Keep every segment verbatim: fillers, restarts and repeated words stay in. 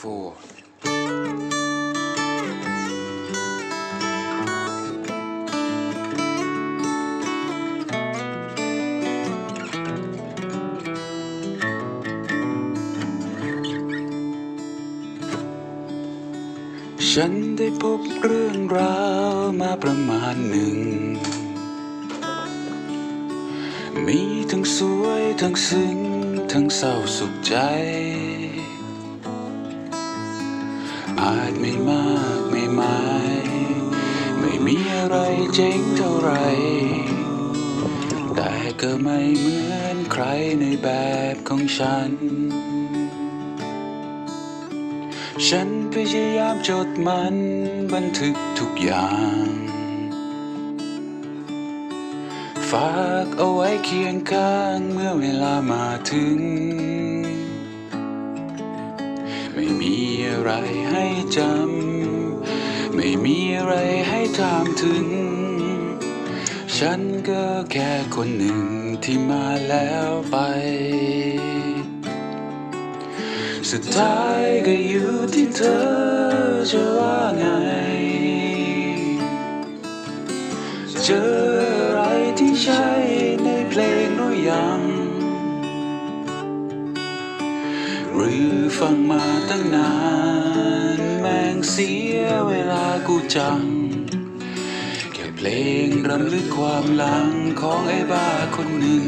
four ฉันได้พบเรื่องราวมาประมาณหนึ่งมีทั้งสวยทั้งซึ้งทั้งเศร้าสุขใจอาจไม่มากไม่หมายไม่มีอะไรเจ๋งเท่าไรแต่ก็ไม่เหมือนใครในแบบของฉันฉันพยายามจดมันบันทึกทุกอย่างฝากเอาไว้เคียงข้างเมื่อเวลามาถึงไม่มีอะไรให้จำไม่มีอะไรให้ถามถึงฉันก็แค่คนหนึ่งที่มาแล้วไปสุดท้ายก็อยู่ที่เธอจะว่าไงเจออะไรที่ใช่ในเพลงหรือยังหรือฟังมาตั้งนานแม่งเสียเวลากูจังแค่เพลงรำลึกความหลังของไอ้บ้าคนหนึ่ง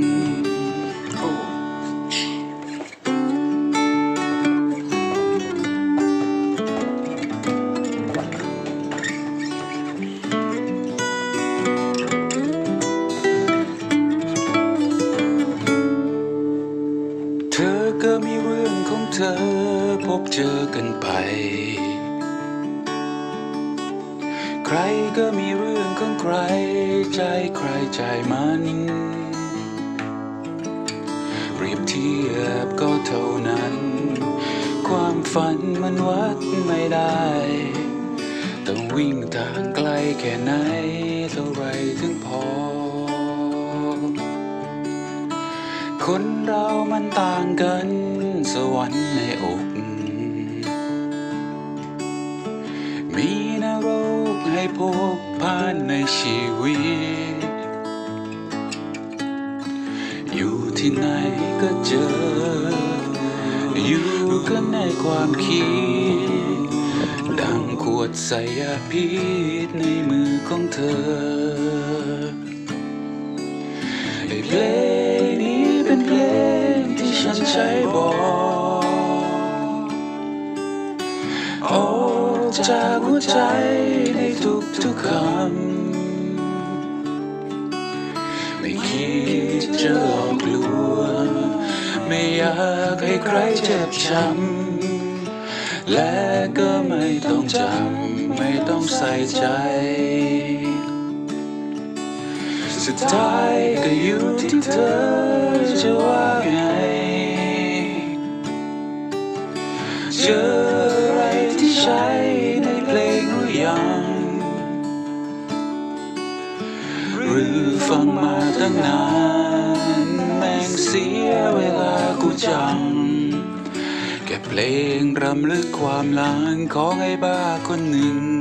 เธอก็มีเรื่องของเธอพบเจอกันไปใครก็มีเรื่องของใครใจใครใจมันเปรียบเทียบก็เท่านั้นความฝันมันวัดไม่ได้ต้องวิ่งทางไกลแค่ไหนเท่าไรถึงพอคนเรามันต่างกันสวรรค์ในอกมีนรกให้พบผ่านในชีวิตอยู่ที่ไหนก็เจออยู่กันในความคิดดังขวดใส่ยาพิษในมือของเธอเพลงนี้เป็นเพลงที่ฉันใช้บอกออกจากหัวใจในทุกๆคำไม่คิดจะหลอกลวงไม่อยากให้ใครเจ็บช้ำและก็ไม่ต้องจำไม่ต้องใส่ใจสุดท้ายก็อยู่ที่เธอจะว่าไงเจออะไรที่ใช่ในเพลงหรือยังหรือฟังมาตั้งนานแม่งเสียเวลากูจังแค่เพลงรำลึกความหลังของไอ้บ้าคนหนึ่ง